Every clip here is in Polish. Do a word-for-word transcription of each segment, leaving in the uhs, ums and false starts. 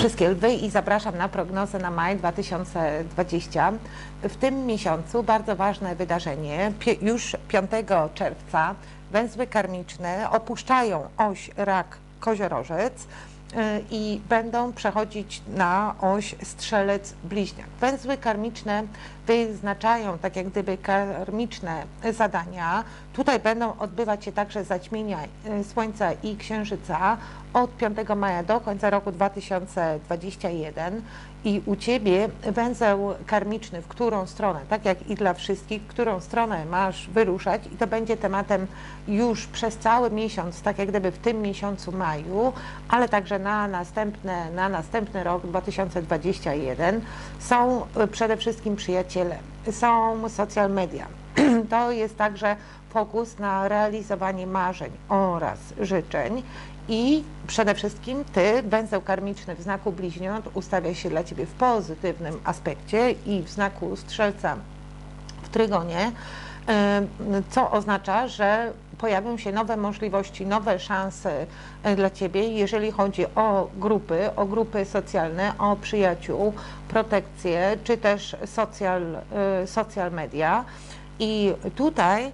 wszystkie lwy i zapraszam na prognozę na maj dwa tysiące dwudziesty. W tym miesiącu bardzo ważne wydarzenie. Już piątego czerwca węzły karmiczne opuszczają oś rak-koziorożec i będą przechodzić na oś strzelec-bliźniak. Węzły karmiczne wyznaczają tak jak gdyby karmiczne zadania. Tutaj będą odbywać się także zaćmienia Słońca i Księżyca od piątego maja do końca roku dwa tysiące dwudziestego pierwszego i u Ciebie węzeł karmiczny, w którą stronę, tak jak i dla wszystkich, w którą stronę masz wyruszać i to będzie tematem już przez cały miesiąc, tak jak gdyby w tym miesiącu maju, ale także na następne, na następny rok dwa tysiące dwudziesty pierwszy są przede wszystkim przyjaciele, są social media. To jest także fokus na realizowanie marzeń oraz życzeń i przede wszystkim Ty, węzeł karmiczny w znaku bliźniąt ustawia się dla Ciebie w pozytywnym aspekcie i w znaku strzelca w trygonie, co oznacza, że pojawią się nowe możliwości, nowe szanse dla Ciebie, jeżeli chodzi o grupy, o grupy socjalne, o przyjaciół, protekcję, czy też social, social media. I tutaj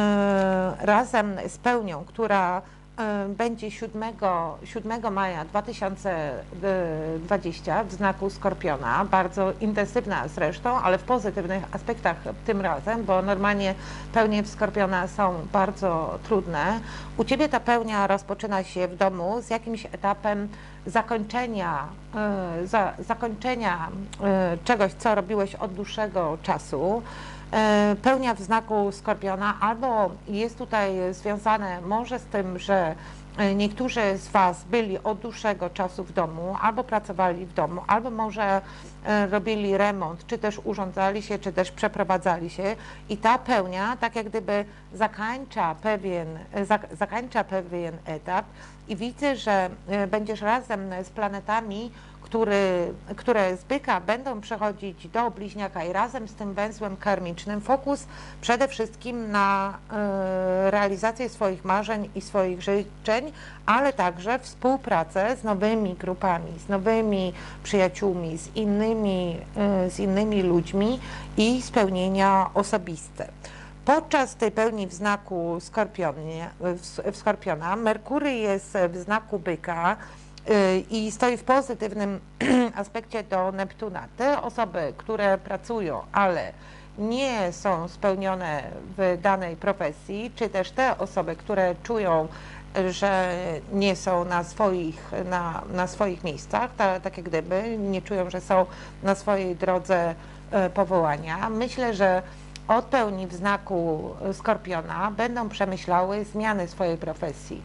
razem z pełnią, która będzie siódmego maja dwa tysiące dwudziestego w znaku Skorpiona, bardzo intensywna zresztą, ale w pozytywnych aspektach tym razem, bo normalnie pełnie w Skorpiona są bardzo trudne. U Ciebie ta pełnia rozpoczyna się w domu z jakimś etapem zakończenia, za, zakończenia czegoś, co robiłeś od dłuższego czasu. Pełnia w znaku Skorpiona albo jest tutaj związane może z tym, że niektórzy z Was byli od dłuższego czasu w domu, albo pracowali w domu, albo może robili remont, czy też urządzali się, czy też przeprowadzali się i ta pełnia tak jak gdyby zakańcza pewien, zakańcza pewien etap i widzę, że będziesz razem z planetami, Który, które z byka będą przechodzić do bliźniaka i razem z tym węzłem karmicznym fokus przede wszystkim na y, realizację swoich marzeń i swoich życzeń, ale także współpracę z nowymi grupami, z nowymi przyjaciółmi, z innymi, y, z innymi ludźmi i spełnienia osobiste. Podczas tej pełni w znaku Skorpionie, w, w Skorpiona Merkury jest w znaku byka i stoi w pozytywnym aspekcie do Neptuna. Te osoby, które pracują, ale nie są spełnione w danej profesji, czy też te osoby, które czują, że nie są na swoich, na, na swoich miejscach, ta, tak jak gdyby nie czują, że są na swojej drodze powołania. Myślę, że od pełni w znaku Skorpiona będą przemyślały zmiany swojej profesji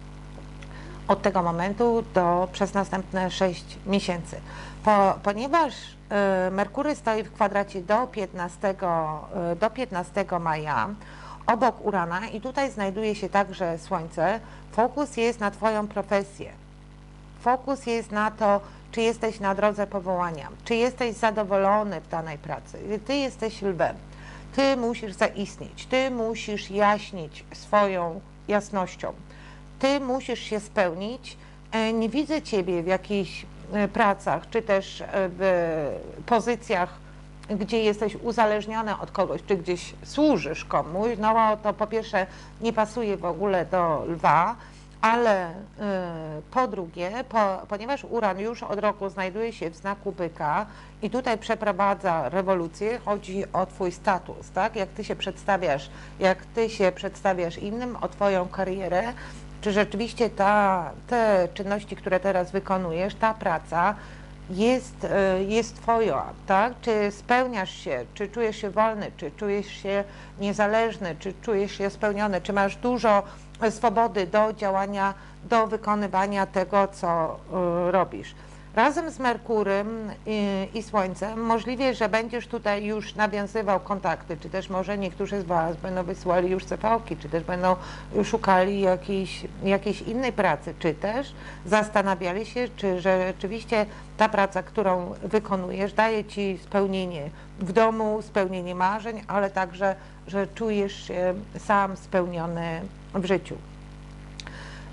od tego momentu do przez następne sześć miesięcy. Po, ponieważ y, Merkury stoi w kwadracie do piętnastego, y, do piętnastego maja obok Urana i tutaj znajduje się także Słońce, fokus jest na Twoją profesję. Fokus jest na to, czy jesteś na drodze powołania, czy jesteś zadowolony w danej pracy. Ty jesteś lwem, Ty musisz zaistnieć, Ty musisz jaśnić swoją jasnością. Ty musisz się spełnić. Nie widzę Ciebie w jakichś pracach, czy też w pozycjach, gdzie jesteś uzależniona od kogoś, czy gdzieś służysz komuś. No to po pierwsze nie pasuje w ogóle do lwa, ale po drugie, po, ponieważ Uran już od roku znajduje się w znaku byka i tutaj przeprowadza rewolucję, chodzi o Twój status, tak? Jak Ty się przedstawiasz, jak Ty się przedstawiasz innym, o Twoją karierę, czy rzeczywiście ta, te czynności, które teraz wykonujesz, ta praca jest, jest Twoja, tak? Czy spełniasz się, czy czujesz się wolny, czy czujesz się niezależny, czy czujesz się spełniony, czy masz dużo swobody do działania, do wykonywania tego, co y, robisz. Razem z Merkurym i, i Słońcem możliwe, że będziesz tutaj już nawiązywał kontakty, czy też może niektórzy z Was będą wysyłali już C V-ki, czy też będą szukali jakiejś, jakiejś innej pracy, czy też zastanawiali się, czy rzeczywiście ta praca, którą wykonujesz, daje Ci spełnienie w domu, spełnienie marzeń, ale także, że czujesz się sam spełniony w życiu.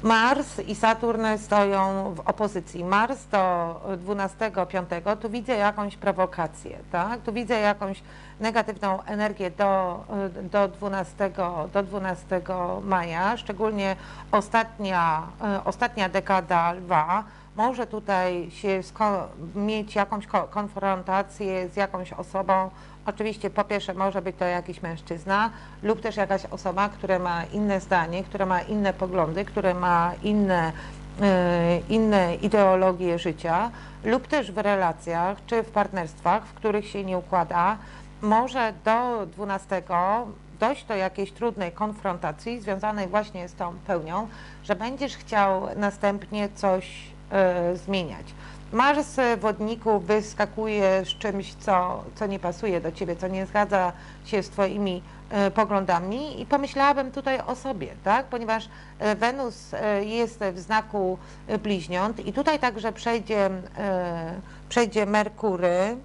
Mars i Saturn stoją w opozycji. Mars do dwunastego piątego, tu widzę jakąś prowokację, tak? Tu widzę jakąś negatywną energię do, do, dwunastego, do dwunastego maja, szczególnie ostatnia, ostatnia dekada lwa może tutaj się mieć jakąś konfrontację z jakąś osobą. Oczywiście po pierwsze może być to jakiś mężczyzna lub też jakaś osoba, która ma inne zdanie, która ma inne poglądy, która ma inne, yy, inne ideologie życia lub też w relacjach czy w partnerstwach, w których się nie układa, może do dwunastego dojść do jakiejś trudnej konfrontacji związanej właśnie z tą pełnią, że będziesz chciał następnie coś yy, zmieniać. Mars w Wodniku wyskakuje z czymś, co, co nie pasuje do ciebie, co nie zgadza się z twoimi e, poglądami i pomyślałabym tutaj o sobie, tak? Ponieważ e, Wenus e, jest w znaku Bliźniąt i tutaj także przejdzie, e, przejdzie Merkury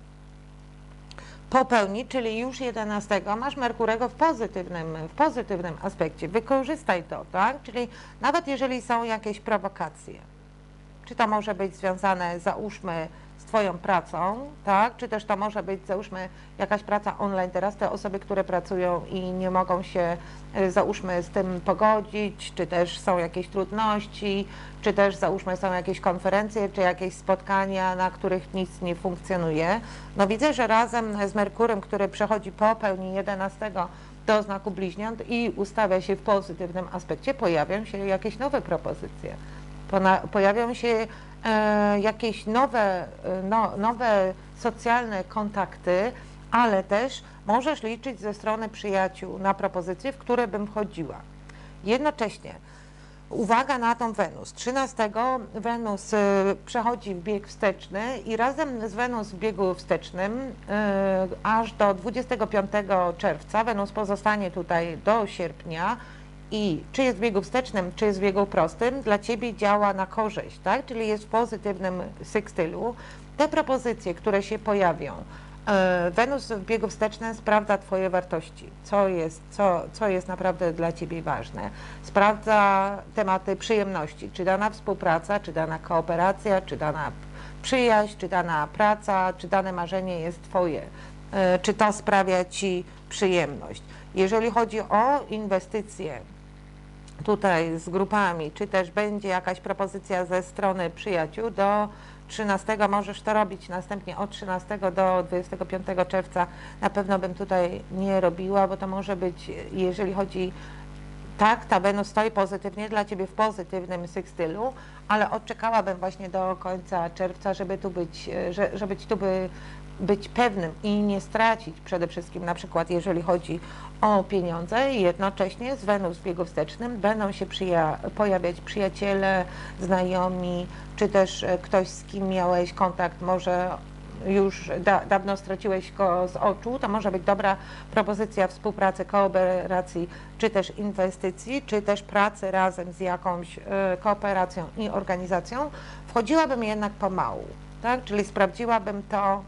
po pełni, czyli już jedenastego masz Merkurego w pozytywnym, w pozytywnym aspekcie. Wykorzystaj to, tak? Czyli nawet jeżeli są jakieś prowokacje, czy to może być związane, załóżmy, z twoją pracą, tak? Czy też to może być, załóżmy, jakaś praca online. Teraz te osoby, które pracują i nie mogą się, załóżmy, z tym pogodzić, czy też są jakieś trudności, czy też, załóżmy, są jakieś konferencje, czy jakieś spotkania, na których nic nie funkcjonuje. No widzę, że razem z Merkurem, który przechodzi po pełni jedenastego do znaku Bliźniąt i ustawia się w pozytywnym aspekcie, pojawią się jakieś nowe propozycje. Pojawią się e, jakieś nowe, no, nowe socjalne kontakty, ale też możesz liczyć ze strony przyjaciół na propozycje, w które bym wchodziła. Jednocześnie uwaga na tą Wenus. trzynastego Wenus y, przechodzi w bieg wsteczny i razem z Wenus w biegu wstecznym y, aż do dwudziestego piątego czerwca, Wenus pozostanie tutaj do sierpnia, i czy jest w biegu wstecznym, czy jest w biegu prostym, dla ciebie działa na korzyść, tak? Czyli jest w pozytywnym sekstylu. Te propozycje, które się pojawią, e, Wenus w biegu wstecznym sprawdza twoje wartości, co jest, co, co jest naprawdę dla ciebie ważne. Sprawdza tematy przyjemności, czy dana współpraca, czy dana kooperacja, czy dana przyjaźń, czy dana praca, czy dane marzenie jest twoje, e, czy to sprawia ci przyjemność. Jeżeli chodzi o inwestycje, tutaj z grupami, czy też będzie jakaś propozycja ze strony przyjaciół, do trzynastego możesz to robić, następnie od trzynastego do dwudziestego piątego czerwca na pewno bym tutaj nie robiła, bo to może być, jeżeli chodzi, tak, ta Wenus stoi pozytywnie dla ciebie w pozytywnym sekstylu, ale odczekałabym właśnie do końca czerwca, żeby tu być, żeby tu by być pewnym i nie stracić przede wszystkim, na przykład jeżeli chodzi o pieniądze, i jednocześnie z Wenus w biegu wstecznym będą się przyja pojawiać przyjaciele, znajomi, czy też ktoś, z kim miałeś kontakt, może już da dawno straciłeś go z oczu, to może być dobra propozycja współpracy, kooperacji, czy też inwestycji, czy też pracy razem z jakąś y, kooperacją i organizacją. Wchodziłabym jednak pomału, tak? Czyli sprawdziłabym to,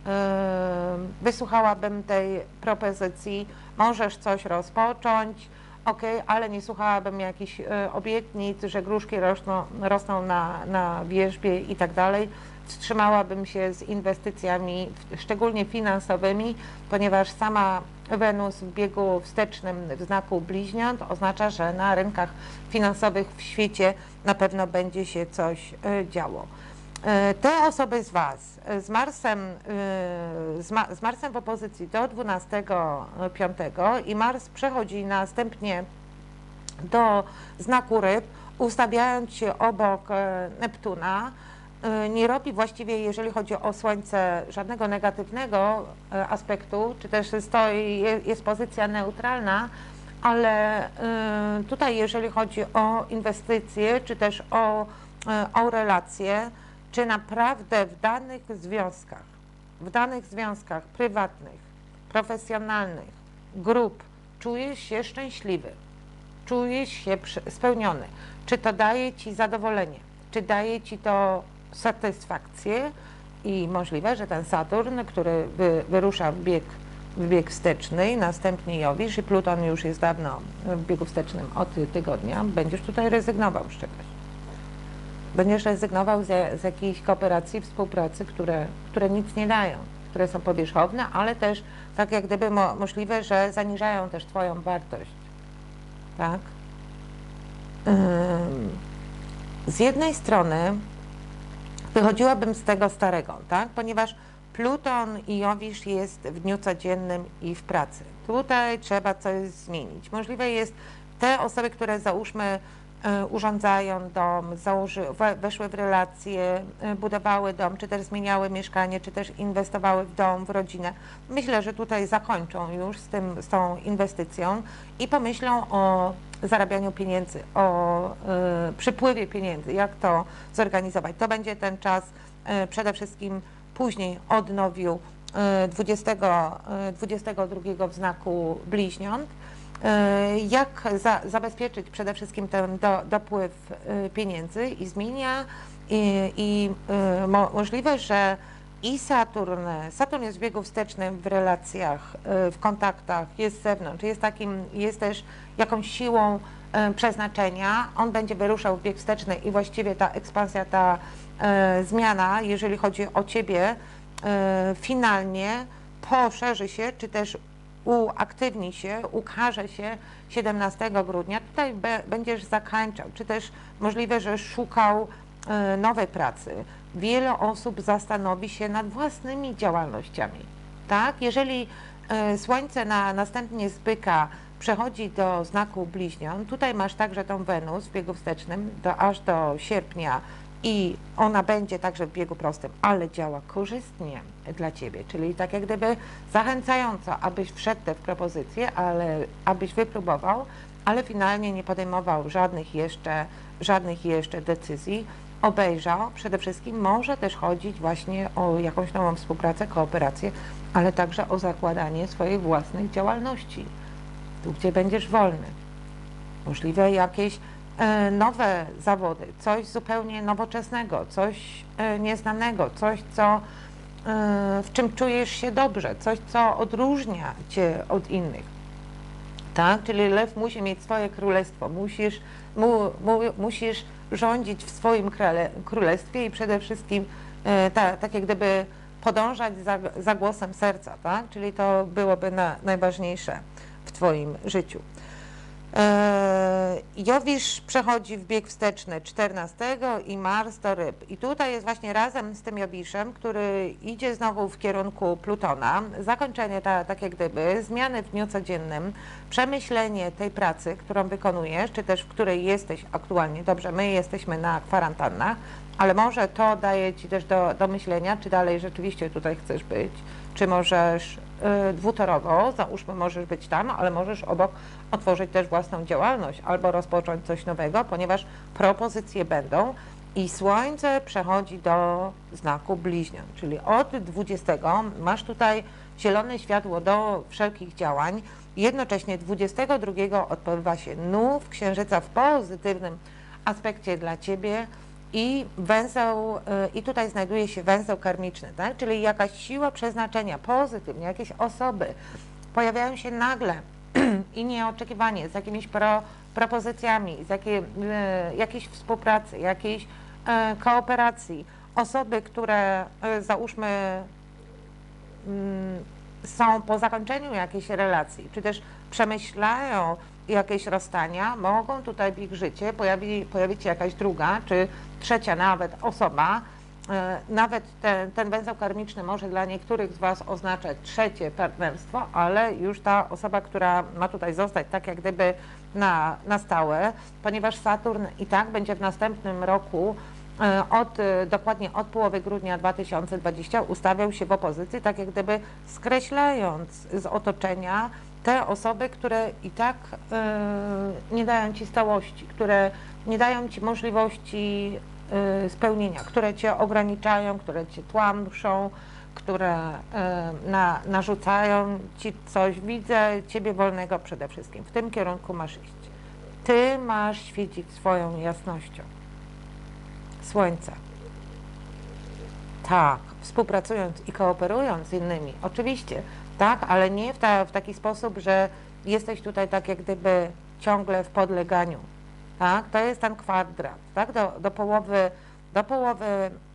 wysłuchałabym tej propozycji, możesz coś rozpocząć, ok, ale nie słuchałabym jakichś obietnic, że gruszki rosną, rosną na, na wierzbie i tak dalej. Wstrzymałabym się z inwestycjami, szczególnie finansowymi, ponieważ sama Wenus w biegu wstecznym w znaku Bliźniąt oznacza, że na rynkach finansowych w świecie na pewno będzie się coś działo. Te osoby z Was z Marsem, z, Ma, z Marsem w opozycji do dwunastego piątego i Mars przechodzi następnie do znaku Ryb, ustawiając się obok Neptuna, nie robi właściwie, jeżeli chodzi o Słońce, żadnego negatywnego aspektu, czy też stoi, jest pozycja neutralna, ale tutaj jeżeli chodzi o inwestycje, czy też o, o relacje, czy naprawdę w danych związkach, w danych związkach prywatnych, profesjonalnych, grup czujesz się szczęśliwy, czujesz się spełniony, czy to daje ci zadowolenie, czy daje ci to satysfakcję i możliwe, że ten Saturn, który wy, wyrusza w bieg w bieg wsteczny i następnie Jowisz i Pluton już jest dawno w biegu wstecznym od tygodnia, będziesz tutaj rezygnował z czegoś. Będziesz rezygnował z, z jakiejś kooperacji, współpracy, które, które nic nie dają, które są powierzchowne, ale też tak jak gdyby mo, możliwe, że zaniżają też Twoją wartość. Tak? Ym, z jednej strony wychodziłabym z tego starego, tak? Ponieważ Pluton i Jowisz jest w dniu codziennym i w pracy. Tutaj trzeba coś zmienić. Możliwe jest te osoby, które załóżmy y, urządzają dom, założy, we, weszły w relacje, y, budowały dom, czy też zmieniały mieszkanie, czy też inwestowały w dom, w rodzinę. Myślę, że tutaj zakończą już z, tym, z tą inwestycją i pomyślą o zarabianiu pieniędzy, o y, przypływie pieniędzy, jak to zorganizować. To będzie ten czas y, przede wszystkim później od nowiu y, dwudziestego, y, dwudziestego drugiego w znaku bliźniąt. Y, jak za, zabezpieczyć przede wszystkim ten do, dopływ y, pieniędzy i zmienia i, i y, mo, możliwe, że i Saturn, Saturn jest w biegu wstecznym w relacjach, w kontaktach, jest z zewnątrz, jest takim, jest też jakąś siłą e, przeznaczenia. On będzie wyruszał w bieg wsteczny i właściwie ta ekspansja, ta e, zmiana, jeżeli chodzi o Ciebie, e, finalnie poszerzy się, czy też uaktywni się, ukaże się siedemnastego grudnia. Tutaj be, będziesz zakończał, czy też możliwe, że szukał e, nowej pracy. Wiele osób zastanowi się nad własnymi działalnościami, tak? Jeżeli y, Słońce na, następnie z Byka przechodzi do znaku bliźniąt, tutaj masz także tą Wenus w biegu wstecznym do, aż do sierpnia i ona będzie także w biegu prostym, ale działa korzystnie dla Ciebie, czyli tak jak gdyby zachęcająco, abyś wszedł w propozycję, ale abyś wypróbował, ale finalnie nie podejmował żadnych jeszcze, żadnych jeszcze decyzji, obejrzał, przede wszystkim może też chodzić właśnie o jakąś nową współpracę, kooperację, ale także o zakładanie swoich własnych działalności, tu gdzie będziesz wolny. Możliwe jakieś e, nowe zawody, coś zupełnie nowoczesnego, coś e, nieznanego, coś, co, e, w czym czujesz się dobrze, coś, co odróżnia Cię od innych. Tak? Czyli lew musi mieć swoje królestwo, musisz, mu, mu, musisz rządzić w swoim krale, królestwie i przede wszystkim e, ta, tak jak gdyby podążać za, za głosem serca, tak? Czyli to byłoby na, najważniejsze w Twoim życiu. E, Jowisz przechodzi w bieg wsteczny czternastego i Mars do ryb. I tutaj jest właśnie razem z tym Jowiszem, który idzie znowu w kierunku Plutona, zakończenie ta, tak jak gdyby, zmiany w dniu codziennym, przemyślenie tej pracy, którą wykonujesz, czy też w której jesteś aktualnie. Dobrze, my jesteśmy na kwarantannach, ale może to daje Ci też do, do myślenia, czy dalej rzeczywiście tutaj chcesz być, czy możesz y, dwutorowo, załóżmy, możesz być tam, ale możesz obok otworzyć też własną działalność albo rozpocząć coś nowego, ponieważ propozycje będą i Słońce przechodzi do znaku bliźniąt, czyli od dwudziestego masz tutaj zielone światło do wszelkich działań, jednocześnie dwudziestego drugiego odbywa się nów Księżyca w pozytywnym aspekcie dla Ciebie, i węzeł, i tutaj znajduje się węzeł karmiczny, tak? Czyli jakaś siła przeznaczenia, pozytywnie, jakieś osoby pojawiają się nagle i nieoczekiwanie, z jakimiś pro, propozycjami, z jakiej, e, jakiejś współpracy, jakiejś e, kooperacji. Osoby, które e, załóżmy m, są po zakończeniu jakiejś relacji, czy też przemyślają jakieś rozstania, mogą tutaj w ich życie pojawi, pojawić się jakaś druga, czy trzecia nawet osoba. E, nawet ten, ten węzeł karmiczny może dla niektórych z Was oznaczać trzecie partnerstwo, ale już ta osoba, która ma tutaj zostać tak jak gdyby na, na stałe, ponieważ Saturn i tak będzie w następnym roku e, od, dokładnie od połowy grudnia dwa tysiące dwudziestego ustawiał się w opozycji, tak jak gdyby skreślając z otoczenia te osoby, które i tak y, nie dają Ci stałości, które nie dają Ci możliwości y, spełnienia, które Cię ograniczają, które Cię tłamszą, które y, na, narzucają Ci coś. Widzę Ciebie wolnego przede wszystkim. W tym kierunku masz iść. Ty masz świecić swoją jasnością. Słońca. Tak, współpracując i kooperując z innymi, oczywiście tak, ale nie w, ta, w taki sposób, że jesteś tutaj tak jak gdyby ciągle w podleganiu, tak, to jest ten kwadrat, tak, do, do połowy, do połowy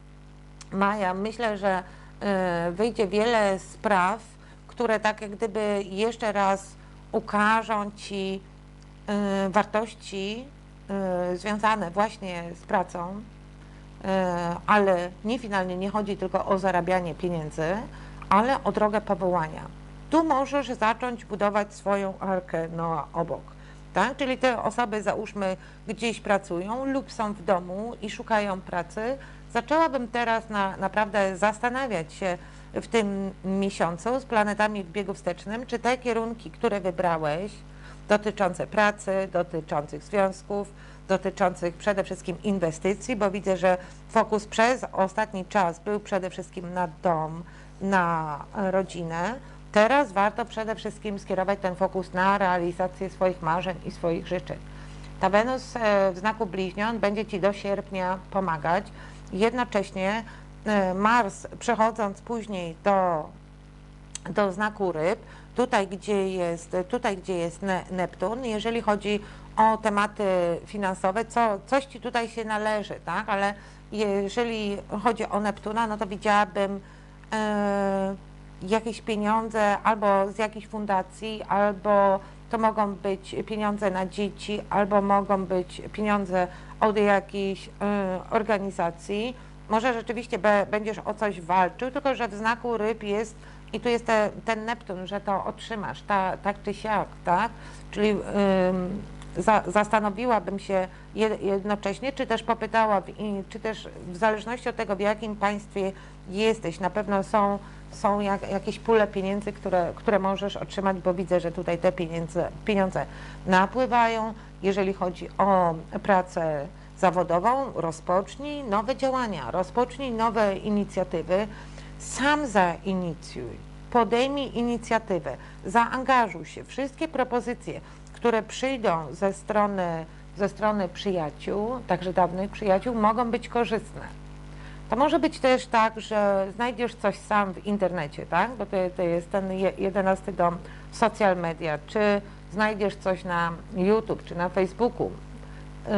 maja myślę, że y, wyjdzie wiele spraw, które tak jak gdyby jeszcze raz ukażą Ci y, wartości y, związane właśnie z pracą, y, ale nie finalnie nie chodzi tylko o zarabianie pieniędzy, ale o drogę powołania. Tu możesz zacząć budować swoją arkę Noa obok, tak? Czyli te osoby, załóżmy, gdzieś pracują lub są w domu i szukają pracy. Zaczęłabym teraz na, naprawdę zastanawiać się w tym miesiącu z planetami w biegu wstecznym, czy te kierunki, które wybrałeś, dotyczące pracy, dotyczących związków, dotyczących przede wszystkim inwestycji, bo widzę, że fokus przez ostatni czas był przede wszystkim na dom, na rodzinę. Teraz warto przede wszystkim skierować ten fokus na realizację swoich marzeń i swoich życzeń. Ta Wenus w znaku Bliźniąt będzie Ci do sierpnia pomagać. Jednocześnie Mars, przechodząc później do, do znaku Ryb, tutaj gdzie jest, tutaj, gdzie jest Neptun, jeżeli chodzi o tematy finansowe, co, coś Ci tutaj się należy, tak? Ale jeżeli chodzi o Neptuna, no to widziałabym e, jakieś pieniądze albo z jakiejś fundacji, albo to mogą być pieniądze na dzieci, albo mogą być pieniądze od jakiejś y, organizacji. Może rzeczywiście be, będziesz o coś walczył, tylko że w znaku Ryb jest, i tu jest te, ten Neptun, że to otrzymasz, ta, tak czy siak, tak? Czyli y, za, zastanowiłabym się jednocześnie, czy też popytała, czy też w zależności od tego, w jakim państwie jesteś, na pewno są są jak, jakieś pule pieniędzy, które, które możesz otrzymać, bo widzę, że tutaj te pieniądze, pieniądze napływają. Jeżeli chodzi o pracę zawodową, rozpocznij nowe działania, rozpocznij nowe inicjatywy, sam zainicjuj, podejmij inicjatywę, zaangażuj się. Wszystkie propozycje, które przyjdą ze strony, ze strony przyjaciół, także dawnych przyjaciół, mogą być korzystne. To może być też tak, że znajdziesz coś sam w internecie, tak? Bo to, to jest ten jedenasty dom, social media, czy znajdziesz coś na YouTube, czy na Facebooku. Yy,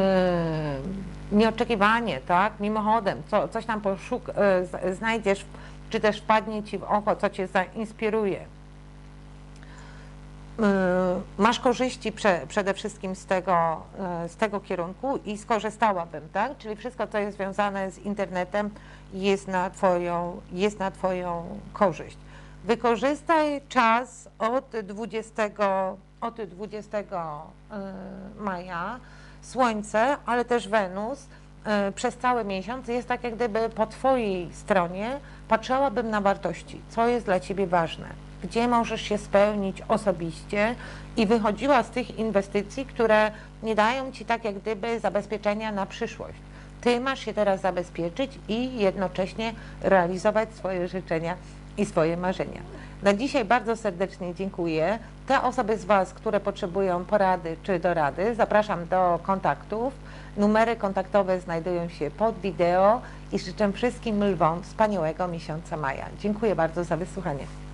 nieoczekiwanie, tak? Mimochodem, co, coś tam poszuk yy, znajdziesz, czy też wpadnie Ci w oko, co Cię zainspiruje. Masz korzyści prze, przede wszystkim z tego, z tego kierunku i skorzystałabym, tak? Czyli wszystko, co jest związane z internetem, jest na Twoją, jest na Twoją korzyść. Wykorzystaj czas od dwudziestego, od dwudziestego maja. Słońce, ale też Wenus przez cały miesiąc jest tak jak gdyby po Twojej stronie. Patrzyłabym na wartości, co jest dla Ciebie ważne, gdzie możesz się spełnić osobiście i wychodziła z tych inwestycji, które nie dają Ci tak jak gdyby zabezpieczenia na przyszłość. Ty masz się teraz zabezpieczyć i jednocześnie realizować swoje życzenia i swoje marzenia. Na dzisiaj bardzo serdecznie dziękuję. Te osoby z Was, które potrzebują porady czy dorady, zapraszam do kontaktów. Numery kontaktowe znajdują się pod wideo i życzę wszystkim lwom wspaniałego miesiąca maja. Dziękuję bardzo za wysłuchanie.